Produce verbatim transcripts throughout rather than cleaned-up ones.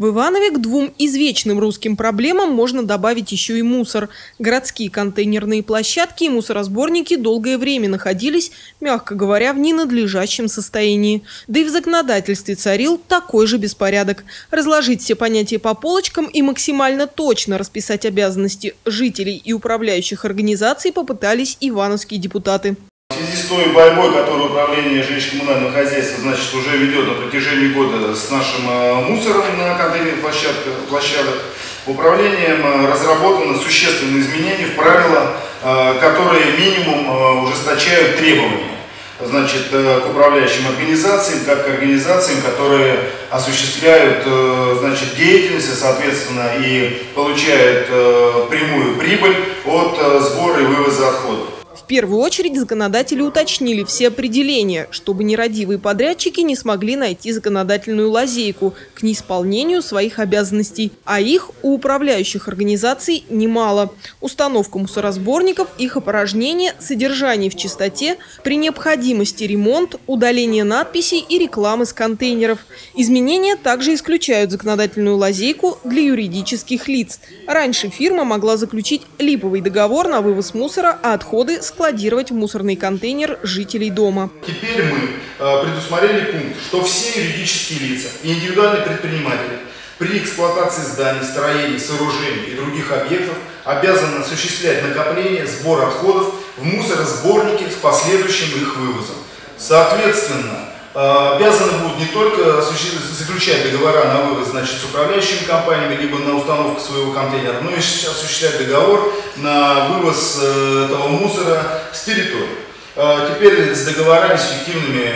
В Иванове к двум извечным русским проблемам можно добавить еще и мусор. Городские контейнерные площадки и мусоросборники долгое время находились, мягко говоря, в ненадлежащем состоянии. Да и в законодательстве царил такой же беспорядок. Разложить все понятия по полочкам и максимально точно расписать обязанности жителей и управляющих организаций попытались ивановские депутаты. В связи с той борьбой, которую управление жилищно-коммунального хозяйства значит, уже ведет на протяжении года с нашим мусором на контейнерных площадках, площадок, управлением разработано существенные изменения в правила, которые минимум ужесточают требования значит, к управляющим организациям, как к организациям, которые осуществляют значит, деятельность, соответственно, и получают прямую прибыль от сбора и вывоза отходов. В первую очередь законодатели уточнили все определения, чтобы нерадивые подрядчики не смогли найти законодательную лазейку к неисполнению своих обязанностей. А их у управляющих организаций немало. Установка мусоросборников, их опорожнение, содержание в чистоте, при необходимости ремонт, удаление надписей и рекламы с контейнеров. Изменения также исключают законодательную лазейку для юридических лиц. Раньше фирма могла заключить липовый договор на вывоз мусора, а отходы складировать в мусорный контейнер жителей дома. Теперь мы предусмотрели пункт, что все юридические лица и индивидуальные предприниматели при эксплуатации зданий, строений, сооружений и других объектов обязаны осуществлять накопление, сбор отходов в мусоросборники с последующим их вывозом. Соответственно, обязаны будут не только заключать договора на вывоз значит, с управляющими компаниями, либо на установку своего контейнера, но и осуществлять договор на вывоз этого мусора с территории. Теперь с договорами, с фиктивными,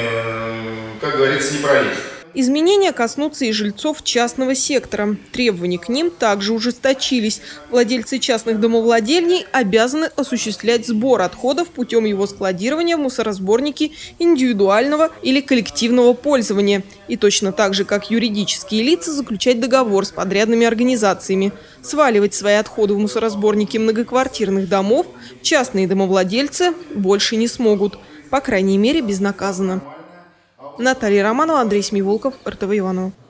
как говорится, не пролезть. Изменения коснутся и жильцов частного сектора. Требования к ним также ужесточились. Владельцы частных домовладений обязаны осуществлять сбор отходов путем его складирования в мусоросборники индивидуального или коллективного пользования. И точно так же, как юридические лица, заключать договор с подрядными организациями. Сваливать свои отходы в мусоросборники многоквартирных домов частные домовладельцы больше не смогут. По крайней мере, безнаказанно. Наталья Романова, Андрей Смиволков, эр тэ вэ Иваново.